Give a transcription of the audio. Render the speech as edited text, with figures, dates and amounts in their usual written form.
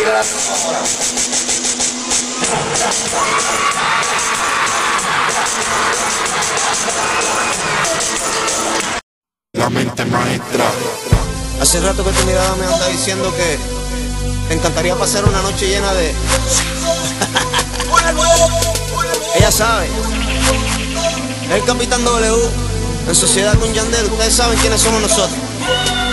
La mente maestra. Hace rato que tu mirada me anda diciendo que te encantaría pasar una noche llena de... Ella sabe. El Capitán W, en sociedad con Yandel, ustedes saben quiénes somos nosotros.